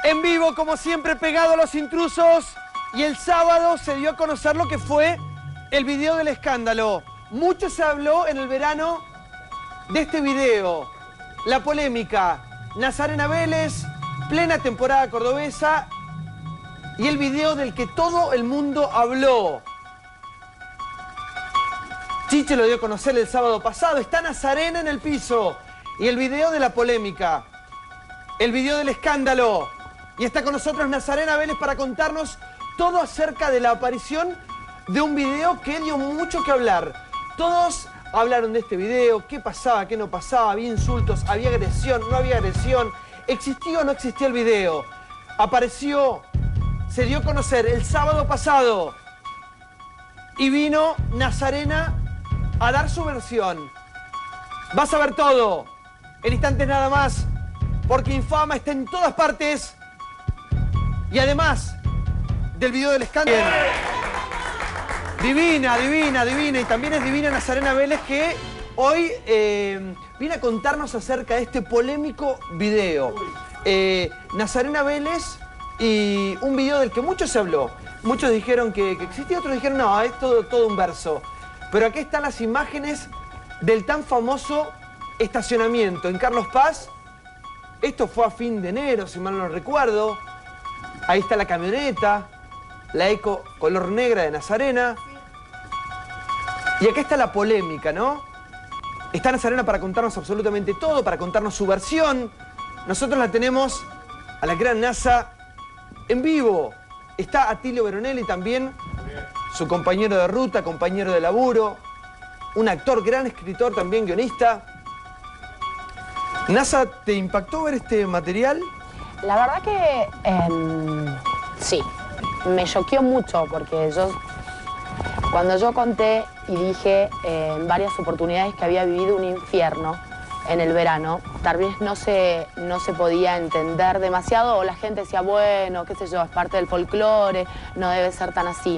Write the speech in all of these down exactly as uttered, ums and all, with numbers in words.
En vivo, como siempre, pegado a los intrusos. Y el sábado se dio a conocer lo que fue el video del escándalo. Mucho se habló en el verano de este video. La polémica. Nazarena Vélez, plena temporada cordobesa. Y el video del que todo el mundo habló. Chiche lo dio a conocer el sábado pasado. Está Nazarena en el piso. Y el video de la polémica. El video del escándalo. Y está con nosotros Nazarena Vélez para contarnos todo acerca de la aparición de un video que dio mucho que hablar. Todos hablaron de este video, qué pasaba, qué no pasaba, había insultos, había agresión, no había agresión, existía o no existía el video. Apareció, se dio a conocer el sábado pasado y vino Nazarena a dar su versión. Vas a ver todo, en instantes nada más, porque Infama está en todas partes. Y además del video del escándalo, divina, divina, divina, y también es divina Nazarena Vélez, que hoy eh, viene a contarnos acerca de este polémico video. Eh, Nazarena Vélez y un video del que mucho se habló. Muchos dijeron que, que existía, otros dijeron no, es todo, todo un verso. Pero aquí están las imágenes del tan famoso estacionamiento en Carlos Paz. Esto fue a fin de enero, si mal no recuerdo. Ahí está la camioneta, la eco color negra de Nazarena. Y acá está la polémica, ¿no? Está Nazarena para contarnos absolutamente todo, para contarnos su versión. Nosotros la tenemos a la gran Nasa en vivo. Está Atilio Veronelli también, su compañero de ruta, compañero de laburo. Un actor, gran escritor, también guionista. Nasa, ¿te impactó ver este material? La verdad que eh, sí, me choqueó mucho porque yo, cuando yo conté y dije eh, en varias oportunidades que había vivido un infierno en el verano, tal vez no se, no se podía entender demasiado o la gente decía, bueno, qué sé yo, es parte del folclore, no debe ser tan así.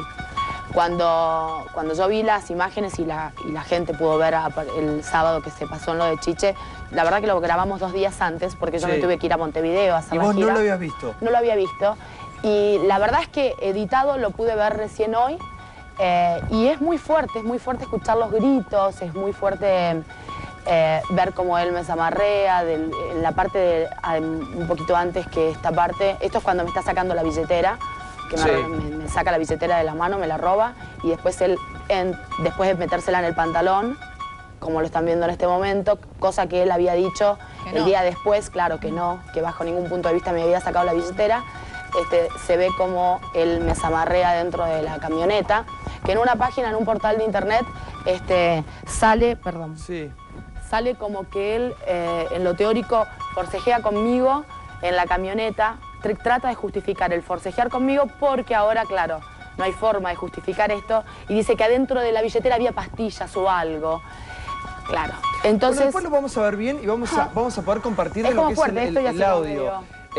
Cuando, cuando yo vi las imágenes y la, y la gente pudo ver a, el sábado que se pasó en lo de Chiche, la verdad que lo grabamos dos días antes porque yo sí. me tuve que ir a Montevideo a hacer la gira. ¿Y vos no lo habías visto? No lo había visto. Y la verdad es que editado lo pude ver recién hoy eh, y es muy fuerte, es muy fuerte escuchar los gritos, es muy fuerte eh, ver cómo él me zamarrea, del, en la parte de, un poquito antes que esta parte. Esto es cuando me está sacando la billetera. Que sí. me, me, me saca la billetera de la mano, me la roba y después él, en, después de metérsela en el pantalón, como lo están viendo en este momento, cosa que él había dicho el no. día después, claro que no, que bajo ningún punto de vista me había sacado la billetera, este, se ve como él me zamarrea dentro de la camioneta, que en una página, en un portal de internet, este, sale, perdón, sí. sale como que él, eh, en lo teórico, forcejea conmigo en la camioneta. Trata de justificar el forcejear conmigo porque ahora, claro, no hay forma de justificar esto. Y dice que adentro de la billetera había pastillas o algo. Claro. Entonces... Bueno, después lo vamos a ver bien y vamos a, vamos a poder compartir es lo como que fuerte, es el, esto el, ya el audio.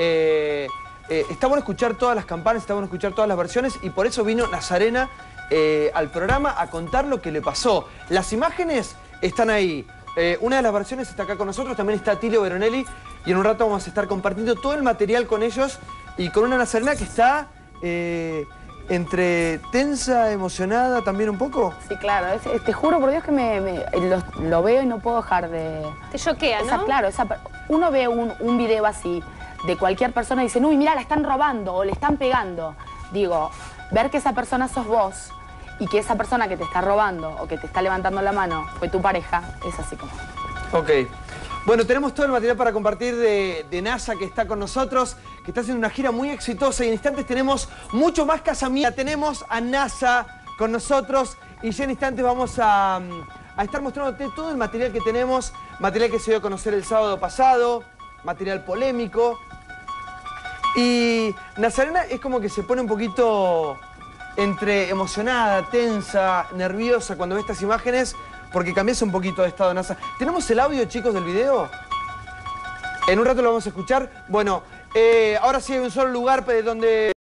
Eh, eh, está bueno escuchar todas las campanas, está bueno escuchar todas las versiones y por eso vino Nazarena eh, al programa a contar lo que le pasó. Las imágenes están ahí. Eh, una de las versiones está acá con nosotros, también está Atilio Veronelli y en un rato vamos a estar compartiendo todo el material con ellos y con una Nazarena que está eh, entre tensa, emocionada también un poco. Sí, claro, es, es, te juro por Dios que me, me lo, lo veo y no puedo dejar de... Te choquea, esa, ¿no? Claro, esa, uno ve un, un video así de cualquier persona y dice, uy, mira, la están robando o le están pegando. Digo, ver que esa persona sos vos y que esa persona que te está robando o que te está levantando la mano fue tu pareja, es así como... Ok. Bueno, tenemos todo el material para compartir de, de Nasa que está con nosotros, que está haciendo una gira muy exitosa y en instantes tenemos mucho más casamiento. Tenemos a Nasa con nosotros y ya en instantes vamos a, a estar mostrándote todo el material que tenemos, material que se dio a conocer el sábado pasado, material polémico. Y Nazarena es como que se pone un poquito entre emocionada, tensa, nerviosa cuando ve estas imágenes, porque cambias un poquito de estado, Nasa. ¿Tenemos el audio, chicos, del video? En un rato lo vamos a escuchar. Bueno, eh, ahora sí hay un solo lugar donde...